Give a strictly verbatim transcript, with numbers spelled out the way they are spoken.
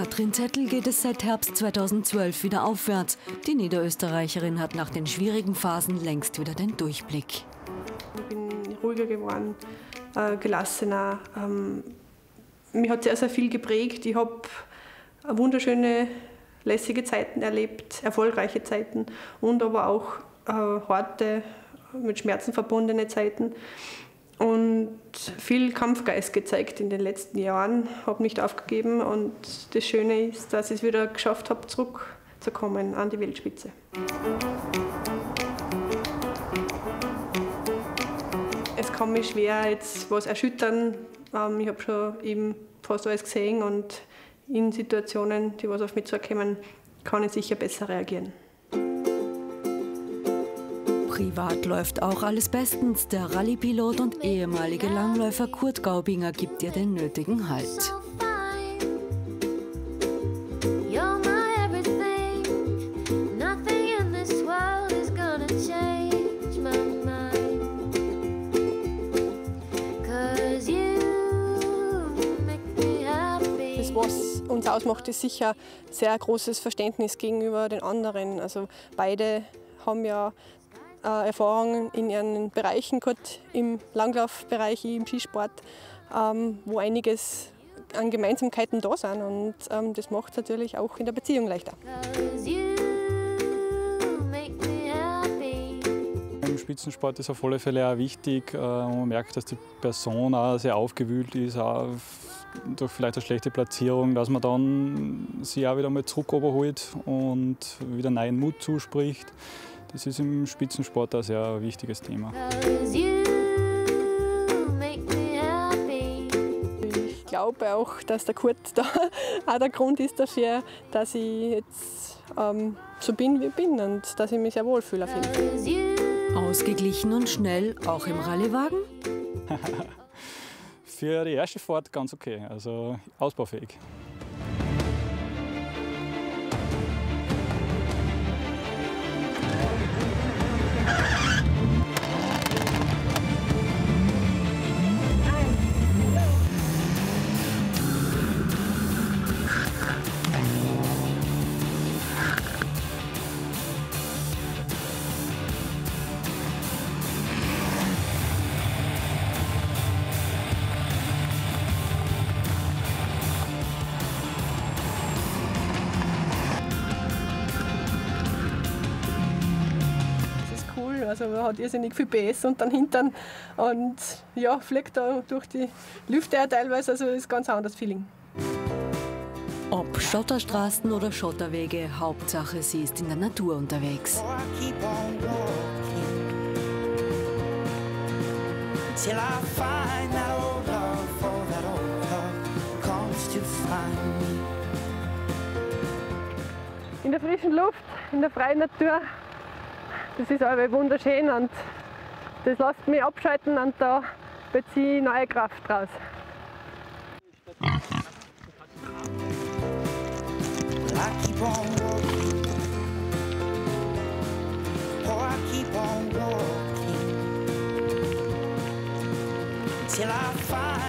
Laut Rindzettel geht es seit Herbst zweitausendzwölf wieder aufwärts. Die Niederösterreicherin hat nach den schwierigen Phasen längst wieder den Durchblick. Ich bin ruhiger geworden, äh, gelassener. Ähm, mich hat sehr, sehr viel geprägt. Ich habe wunderschöne, lässige Zeiten erlebt, erfolgreiche Zeiten und aber auch äh, harte, mit Schmerzen verbundene Zeiten. Und viel Kampfgeist gezeigt in den letzten Jahren, habe nicht aufgegeben und das Schöne ist, dass ich es wieder geschafft habe, zurückzukommen an die Weltspitze. Es kann mich schwer jetzt was erschüttern. Ich habe schon eben fast alles gesehen und in Situationen, die was auf mich zukommen, kann ich sicher besser reagieren. Privat läuft auch alles bestens. Der Rallyepilot und ehemalige Langläufer Kurt Gaubinger gibt ihr den nötigen Halt. Das, was uns ausmacht, ist sicher sehr großes Verständnis gegenüber den anderen. Also beide haben ja Äh, Erfahrungen in ihren Bereichen, gerade im Langlaufbereich, im Skisport, ähm, wo einiges an Gemeinsamkeiten da sind. Und ähm, das macht es natürlich auch in der Beziehung leichter. Im Spitzensport ist auf alle Fälle auch wichtig. Äh, man merkt, dass die Person auch sehr aufgewühlt ist, auch durch vielleicht eine schlechte Platzierung, dass man dann sie auch wieder mal zurück holt und wieder neuen Mut zuspricht. Das ist im Spitzensport ein sehr wichtiges Thema. Ich glaube auch, dass der Kurt da auch der Grund ist dafür, dass ich jetzt ähm, so bin, wie ich bin und dass ich mich sehr wohl fühle auf jeden Fall. Ausgeglichen und schnell, auch im Rallyewagen? Für die erste Fahrt ganz okay, also ausbaufähig. Also man hat irrsinnig viel P S und dann Hintern und ja, fliegt da durch die Lüfte auch teilweise, also ist ganz ein anderes Feeling. Ob Schotterstraßen oder Schotterwege, Hauptsache sie ist in der Natur unterwegs. In der frischen Luft, in der freien Natur. Das ist aber wunderschön und das lässt mich abschalten und da beziehe ich neue Kraft raus. Till I find